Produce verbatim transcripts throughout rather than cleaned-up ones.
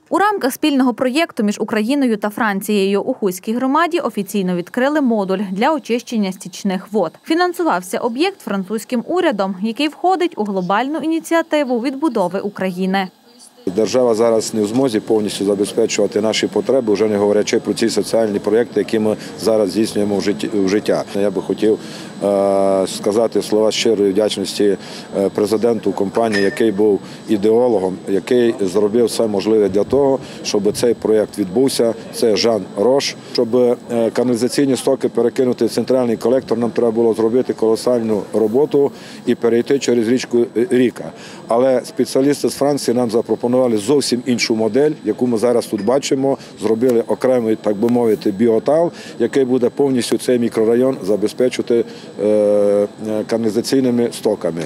У рамках спільного проєкту між Україною та Францією у Хуській громаді офіційно відкрили модуль для очищення стічних вод. Фінансувався об'єкт французьким урядом, який входить у глобальну ініціативу відбудови України. Держава зараз не в змозі повністю забезпечувати наші потреби, вже не говорячи про ці соціальні проєкти, які ми зараз здійснюємо в життя. Я би хотів сказати слова щирої вдячності президенту компанії, який був ідеологом, який зробив все можливе для того, щоб цей проєкт відбувся. Це Жан Рош. Щоб каналізаційні стоки перекинути в центральний колектор, нам треба було зробити колосальну роботу і перейти через річку Ріка. Але спеціалісти з Франції нам запропонували зовсім іншу модель, яку ми зараз тут бачимо. Зробили окремий, так би мовити, біотал, який буде повністю цей мікрорайон забезпечувати каналізаційними стоками.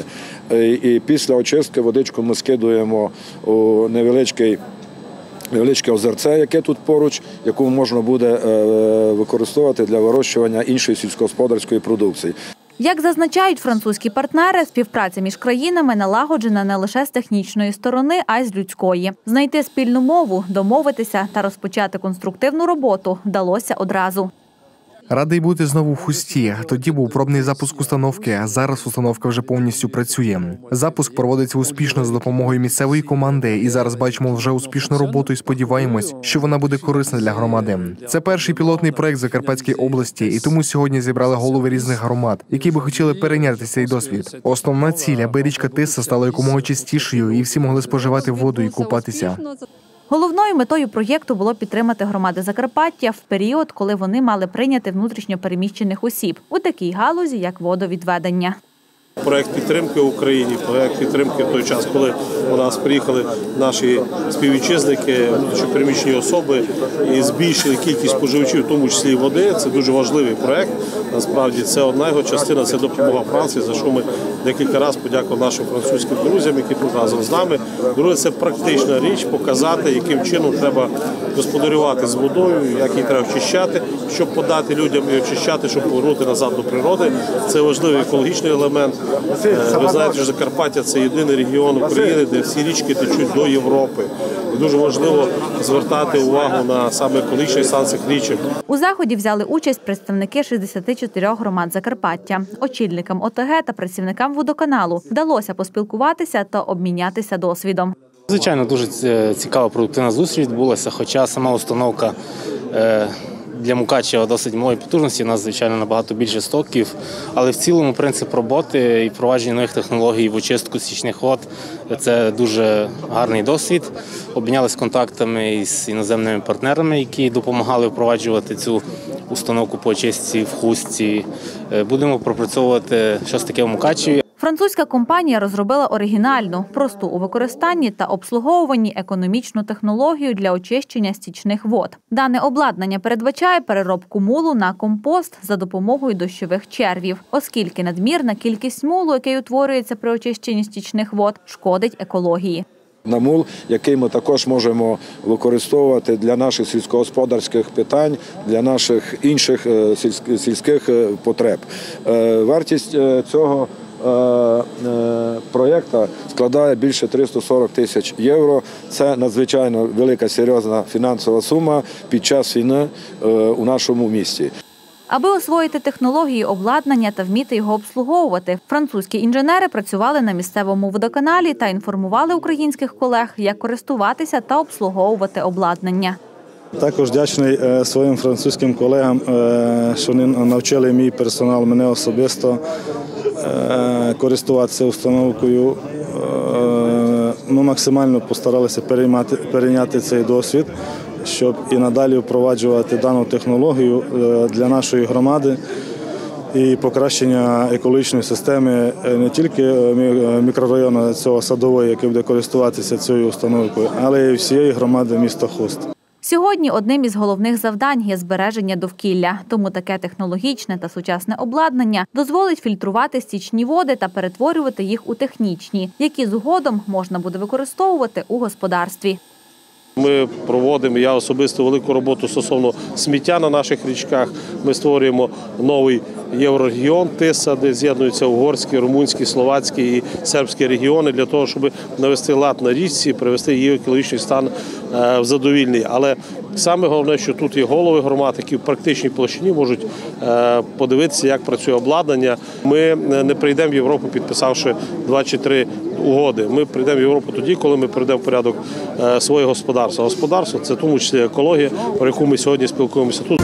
І після очистки водичку ми скидуємо у невеличкий невеличке озерце, яке тут поруч, яку можна буде використовувати для вирощування іншої сільськогосподарської продукції. Як зазначають французькі партнери, співпраця між країнами налагоджена не лише з технічної сторони, а й з людської. Знайти спільну мову, домовитися та розпочати конструктивну роботу вдалося одразу. Радий бути знову в Хусті. Тоді був пробний запуск установки, а зараз установка вже повністю працює. Запуск проводиться успішно за допомогою місцевої команди, і зараз бачимо вже успішну роботу і сподіваємось, що вона буде корисна для громади. Це перший пілотний проект в Закарпатській області, і тому сьогодні зібрали голови різних громад, які би хотіли перейняти цей досвід. Основна ціль, аби річка Тиса стала якомога чистішою і всі могли споживати воду і купатися. Головною метою проєкту було підтримати громади Закарпаття в період, коли вони мали прийняти внутрішньо переміщених осіб у такій галузі, як водовідведення. Проєкт підтримки Україні, проєкт підтримки в той час, коли у нас приїхали наші співвітчизники, внутрішньопереміщені особи і збільшили кількість споживачів, в тому числі води. Це дуже важливий проєкт. Насправді це одна його частина, це допомога Франції, за що ми декілька разів подякували нашим французьким друзям, які тут разом з нами. Друге, це практична річ, показати, яким чином треба господарювати з водою, як її треба очищати, щоб подати людям і очищати, щоб повернути назад до природи. Це важливий екологічний елемент. Ви знаєте, що Закарпаття – це єдиний регіон України, де всі річки течуть до Європи. І дуже важливо звертати увагу на саме екологічний стан цих річок. У заході взяли участь представники шістдесяти чотирьох громад Закарпаття. Очільникам О Те Ге та працівникам водоканалу вдалося поспілкуватися та обмінятися досвідом. Звичайно, дуже цікава, продуктивна зустріч відбулася, хоча сама установка для Мукачева досить малої потужності, у нас, звичайно, набагато більше стоків, але в цілому принцип роботи і впровадження нових технологій в очистку стічних вод – це дуже гарний досвід. Обмінялися контактами із іноземними партнерами, які допомагали впроваджувати цю установку по очистці в Хустці. Будемо пропрацьовувати щось таке в Мукачеві. Французька компанія розробила оригінальну, просту у використанні та обслуговуванні економічну технологію для очищення стічних вод. Дане обладнання передбачає переробку мулу на компост за допомогою дощових червів, оскільки надмірна кількість мулу, який утворюється при очищенні стічних вод, шкодить екології. Намул, який ми також можемо використовувати для наших сільськогосподарських питань, для наших інших сільських потреб. Вартість цього проєкту складає більше триста сорок тисяч євро. Це надзвичайно велика, серйозна фінансова сума під час війни у нашому місті. Аби освоїти технології обладнання та вміти його обслуговувати, французькі інженери працювали на місцевому водоканалі та інформували українських колег, як користуватися та обслуговувати обладнання. Також вдячний своїм французьким колегам, що вони навчили мій персонал, мене особисто, користуватися установкою. Ми максимально постаралися перейняти цей досвід, щоб і надалі впроваджувати дану технологію для нашої громади і покращення екологічної системи не тільки мікрорайону цього Садової, який буде користуватися цією установкою, але й всієї громади міста Хуст. Сьогодні одним із головних завдань є збереження довкілля, тому таке технологічне та сучасне обладнання дозволить фільтрувати стічні води та перетворювати їх у технічні, які згодом можна буде використовувати у господарстві. Ми проводимо, я особисто, велику роботу стосовно сміття на наших річках. Ми створюємо новий єврорегіон Тиса, де з'єднуються угорські, румунські, словацькі і сербські регіони для того, щоб навести лад на річці, привести її екологічний стан в задовільний. Але саме головне, що тут є голови громад, які в практичній площині можуть подивитися, як працює обладнання. Ми не прийдемо в Європу, підписавши два чи три угоди. Ми прийдемо в Європу тоді, коли ми приведемо в порядок своє господарство. Господарство – це в тому числі екологія, про яку ми сьогодні спілкуємося тут.